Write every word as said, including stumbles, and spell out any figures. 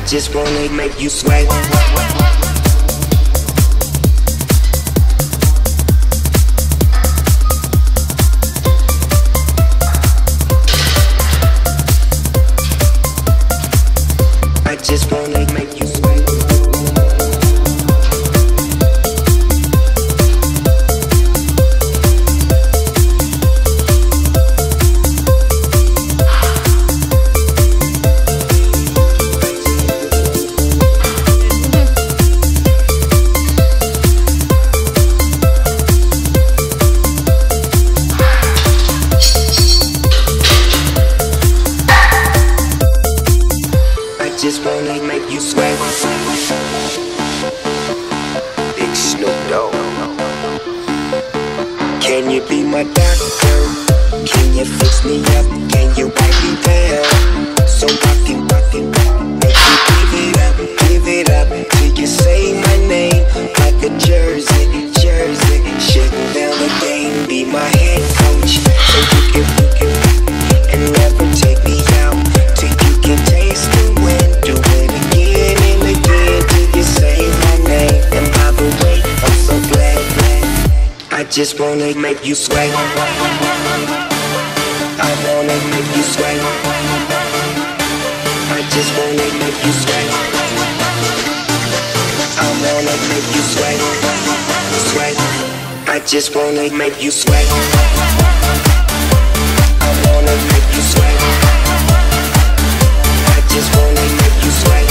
just wanna make you sweat. I just wanna make you sweat. Just wanna make you sweat. Big Snoop Dogg. Can you be my doctor? Can you fix me up? Can you wipe me down? So I can, I can make you give it up, give it up till you say my name like a jersey, jersey. Shutting down the game, be my head coach, so you can, you can, and never take me out till you can taste the wind. Do it again and again till you say my name. And by the way, I'm so glad, glad. I just wanna make you sweat. I wanna make you sweat. I just wanna make you sweat. I wanna make you sweat, sweat. I just wanna make you sweat. I wanna make you sweat. I just wanna make you sweat.